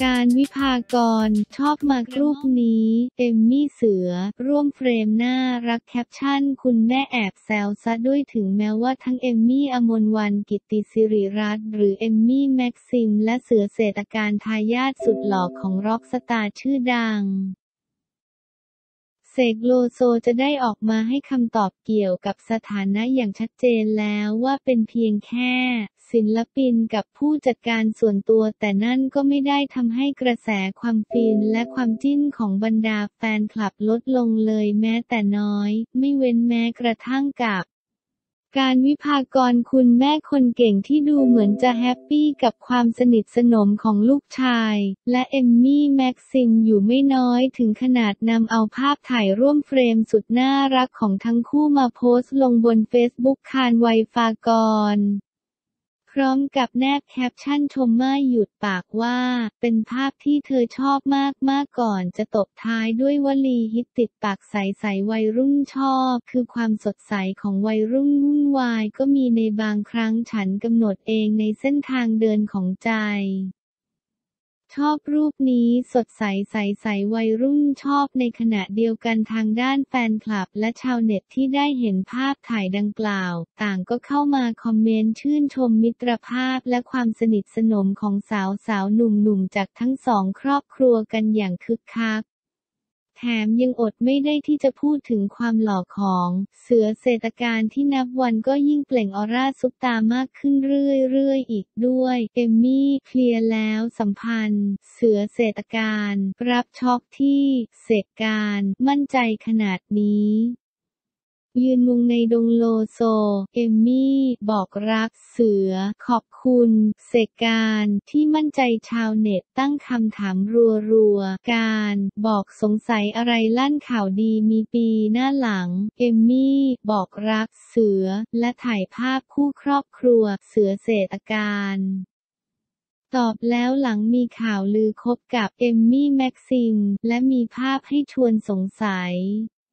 การวิภากรณ์ชอบมากรูปนี้เอมมี่เสือร่วมเฟรมน่ารักแคปชั่นคุณแม่แอบแซวซะด้วยถึงแม้ว่าทั้งเอมมี่อมรวรรณกิตติสิริรัตน์หรือเอมมี่แม็กซิมและเสือเศรษฐการทายาทสุดหล่อของร็อกสตาร์ชื่อดังเสกโลโซจะได้ออกมาให้คำตอบเกี่ยวกับสถานะอย่างชัดเจนแล้วว่าเป็นเพียงแค่ศิลปินกับผู้จัดการส่วนตัวแต่นั่นก็ไม่ได้ทำให้กระแสความฟินและความจิ้นของบรรดาแฟนคลับลดลงเลยแม้แต่น้อยไม่เว้นแม้กระทั่งกับการวิภากรณ์คุณแม่คนเก่งที่ดูเหมือนจะแฮปปี้กับความสนิทสนมของลูกชายและเอมมี่แม็กซิมอยู่ไม่น้อยถึงขนาดนำเอาภาพถ่ายร่วมเฟรมสุดน่ารักของทั้งคู่มาโพสต์ลงบนเฟซบุ๊กคานไวฟากรพร้อมกับแนบแคปชั่นชมไม่หยุดปากว่าเป็นภาพที่เธอชอบมากก่อนจะตบท้ายด้วยวลีฮิตติดปากใสวัยรุ่นชอบคือความสดใสของวัยรุ่นวุ่นวายก็มีในบางครั้งฉันกำหนดเองในเส้นทางเดินของใจชอบรูปนี้สดใสวัยรุ่นชอบในขณะเดียวกันทางด้านแฟนคลับและชาวเน็ตที่ได้เห็นภาพถ่ายดังกล่าวต่างก็เข้ามาคอมเมนต์ชื่นชมมิตรภาพและความสนิทสนมของสาวหนุ่มจากทั้งสองครอบครัวกันอย่างคึกคักแถมยังอดไม่ได้ที่จะพูดถึงความหล่อของเสือเศรษฐการที่นับวันก็ยิ่งเปล่งออร่าซุปตาร์มากขึ้นเรื่อยอีกด้วยเอมมี่เคลียร์แล้วสัมพันธ์เสือเศรษฐการรับช็อกที่เสกการมั่นใจขนาดนี้ยืนมุงในดงโลโซเอมมี่บอกรักเสือขอบคุณเสกการที่มั่นใจชาวเน็ตตั้งคำถามรัวการบอกสงสัยอะไรลั่นข่าวดีมีปีหน้าหลังเอมมี่บอกรักเสือและถ่ายภาพคู่ครอบครัวเสือเศรษฐการตอบแล้วหลังมีข่าวลือคบกับเอมมี่แม็กซิมและมีภาพให้ชวนสงสัย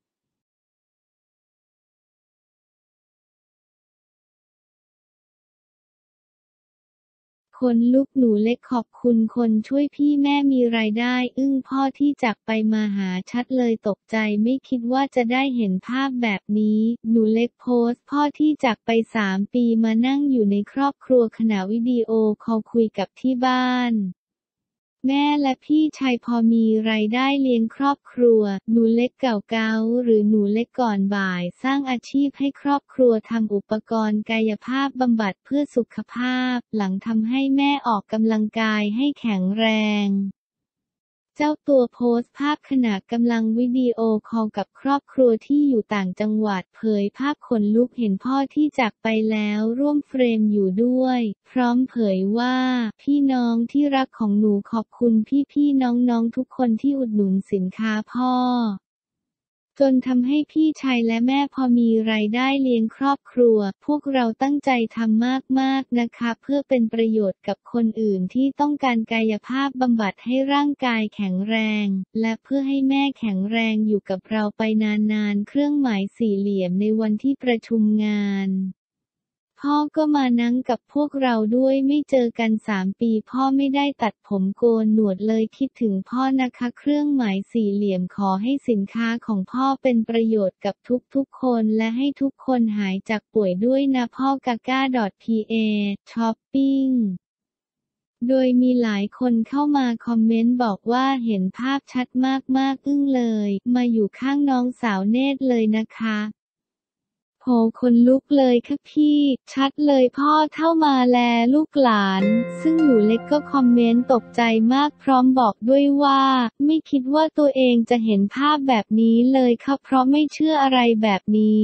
คนลุกหนูเล็กขอบคุณคนช่วยพี่แม่มีรายได้อึ้งพ่อที่จากไปมาหาชัดเลยตกใจไม่คิดว่าจะได้เห็นภาพแบบนี้หนูเล็กโพสต์พ่อที่จากไป3 ปีมานั่งอยู่ในครอบครัวขณะวิดีโอคอลคุยกับที่บ้านแม่และพี่ชายพอมีรายได้เลี้ยงครอบครัวหนูเล็กเก่าหรือหนูเล็กก่อนบ่ายสร้างอาชีพให้ครอบครัวทำอุปกรณ์กายภาพบำบัดเพื่อสุขภาพหลังทำให้แม่ออกกำลังกายให้แข็งแรงเจ้าตัวโพสต์ภาพขณะกำลังวิดีโอคอลกับครอบครัวที่อยู่ต่างจังหวัดเผยภาพขนลุกเห็นพ่อที่จากไปแล้วร่วมเฟรมอยู่ด้วยพร้อมเผยว่าพี่น้องที่รักของหนูขอบคุณพี่น้องทุกคนที่อุดหนุนสินค้าพ่อจนทำให้พี่ชายและแม่พอมีรายได้เลี้ยงครอบครัวพวกเราตั้งใจทำมากนะคะเพื่อเป็นประโยชน์กับคนอื่นที่ต้องการกายภาพบำบัดให้ร่างกายแข็งแรงและเพื่อให้แม่แข็งแรงอยู่กับเราไปนานๆเครื่องหมายสี่เหลี่ยมในวันที่ประชุมงานพ่อก็มานั่งกับพวกเราด้วยไม่เจอกัน3 ปีพ่อไม่ได้ตัดผมโกนหนวดเลยคิดถึงพ่อนะคะเครื่องหมายสี่เหลี่ยมขอให้สินค้าของพ่อเป็นประโยชน์กับทุกคนและให้ทุกคนหายจากป่วยด้วยนะพ่อกาก้า .pa ช้อปปิ้งโดยมีหลายคนเข้ามาคอมเมนต์บอกว่าเห็นภาพชัดมากอึ้งเลยมาอยู่ข้างน้องสาวเนตรเลยนะคะโหคนลุกเลยค่ะพี่ชัดเลยพ่อเท่ามาแลลูกหลานซึ่งหนูเล็กก็คอมเมนต์ตกใจมากพร้อมบอกด้วยว่าไม่คิดว่าตัวเองจะเห็นภาพแบบนี้เลยค่ะเพราะไม่เชื่ออะไรแบบนี้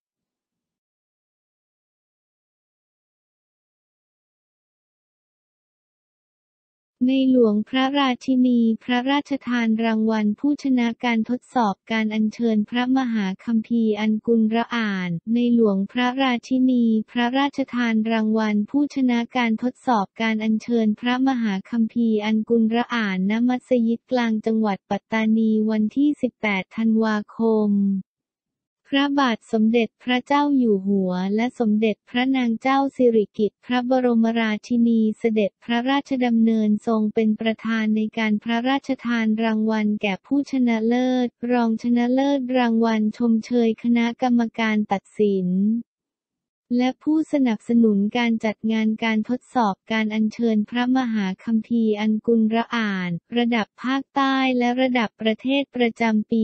ในหลวงพระราชินีพระราชทานรางวัลผู้ชนะการทดสอบการอัญเชิญพระมหาคัมภีร์อันกุลระอ่านในหลวงพระราชินีพระราชทานรางวัลผู้ชนะการทดสอบการอัญเชิญพระมหาคัมภีร์อันกุลระอ่านณมัสยิดกลางจังหวัดปัตตานีวันที่18 ธันวาคมพระบาทสมเด็จพระเจ้าอยู่หัวและสมเด็จพระนางเจ้าสิริกิติ์พระบรมราชินีเสด็จพระราชดำเนินทรงเป็นประธานในการพระราชทานรางวัลแก่ผู้ชนะเลิศรองชนะเลิศรางวัลชมเชยคณะกรรมการตัดสินและผู้สนับสนุนการจัดงานการทดสอบการอัญเชิญพระมหาคัมภีร์อัลกุรอานระดับภาคใต้และระดับประเทศประจำปี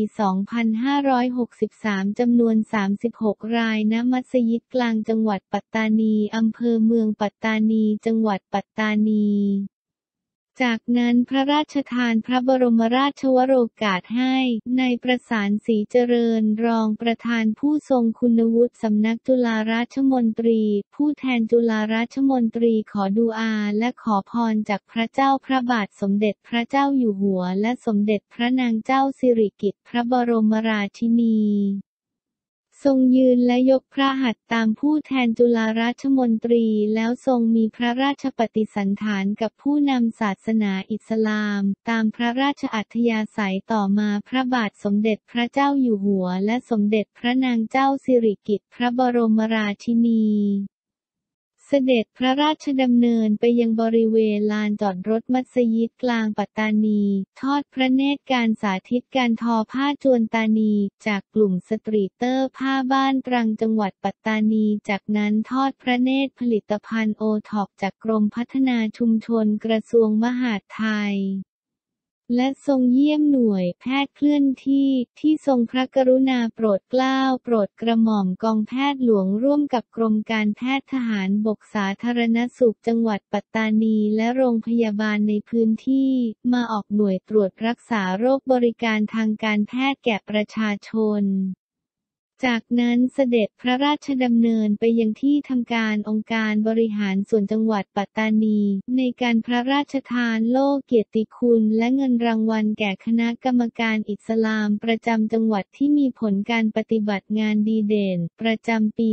2563 จำนวน 36 รายณมัสยิดกลางจังหวัดปัตตานีอำเภอเมืองปัตตานีจังหวัดปัตตานีจากนั้นพระราชทานพระบรมราชวโรกาสให้นายประสานศรีเจริญรองประธานผู้ทรงคุณวุฒิสำนักจุฬาราชมนตรีผู้แทนจุฬาราชมนตรีขอดุอาและขอพรจากพระเจ้าพระบาทสมเด็จพระเจ้าอยู่หัวและสมเด็จพระนางเจ้าสิริกิติ์พระบรมราชินีทรงยืนและยกพระหัตถ์ตามผู้แทนจุฬาราชมนตรีแล้วทรงมีพระราชปฏิสันถานกับผู้นำศาสนาอิสลามตามพระราชอัธยาศัยต่อมาพระบาทสมเด็จพระเจ้าอยู่หัวและสมเด็จพระนางเจ้าสิริกิติ์พระบรมราชินีเสด็จพระราชดำเนินไปยังบริเวณลานจอดรถมัสยิดกลางปัตตานีทอดพระเนตรการสาธิตการทอผ้าจวนตานีจากกลุ่มสตรีเตอร์ผ้าบ้านตรังจังหวัดปัตตานีจากนั้นทอดพระเนตรผลิตภัณฑ์โอท็อปจากกรมพัฒนาชุมชนกระทรวงมหาดไทยและทรงเยี่ยมหน่วยแพทย์เคลื่อนที่ทรงพระกรุณาโปรดเกล้าโปรดกระหม่อมกองแพทย์หลวงร่วมกับกรมการแพทย์ทหารบกสาธารณสุขจังหวัดปัตตานีและโรงพยาบาลในพื้นที่มาออกหน่วยตรวจรักษาโรคบริการทางการแพทย์แก่ประชาชนจากนั้นเสด็จพระราชดำเนินไปยังที่ทำการองค์การบริหารส่วนจังหวัดปัตตานีในการพระราชทานโล่เกียรติคุณและเงินรางวัลแก่คณะกรรมการอิสลามประจำจังหวัดที่มีผลการปฏิบัติงานดีเด่นประจำปี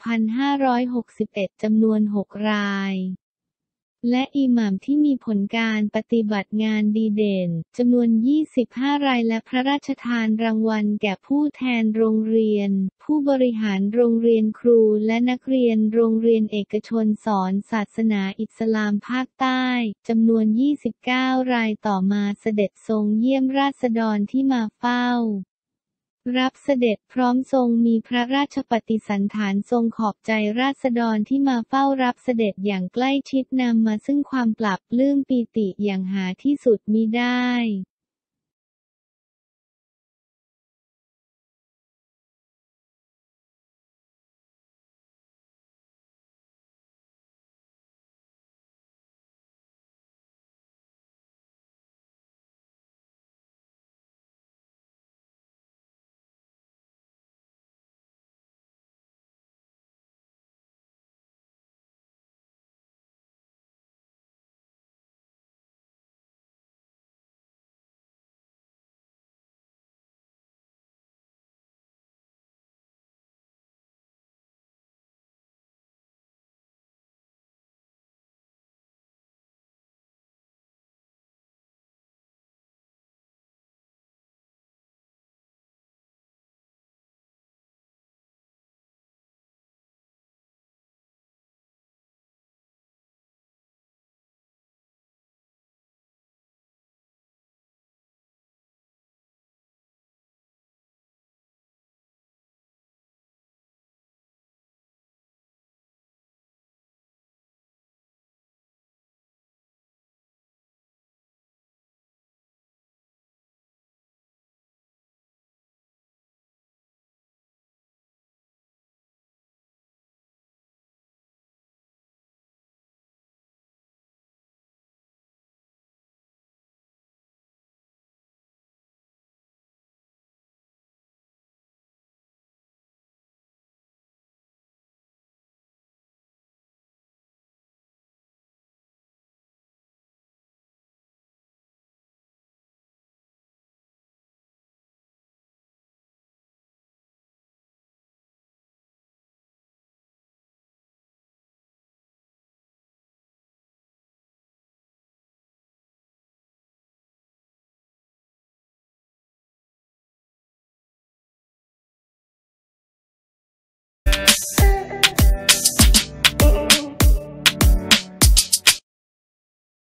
2561 จำนวน 6 รายและอิหม่ามที่มีผลการปฏิบัติงานดีเด่นจำนวน 25 รายและพระราชทานรางวัลแก่ผู้แทนโรงเรียนผู้บริหารโรงเรียนครูและนักเรียนโรงเรียนเอกชนสอนศาสนาอิสลามภาคใต้จำนวน 29 รายต่อมาเสด็จทรงเยี่ยมราษฎรที่มาเฝ้ารับเสด็จพร้อมทรงมีพระราชปฏิสันถานทรงขอบใจราษฎรที่มาเฝ้ารับเสด็จอย่างใกล้ชิดนำมาซึ่งความปรับปลื้มปีติอย่างหาที่สุดมิได้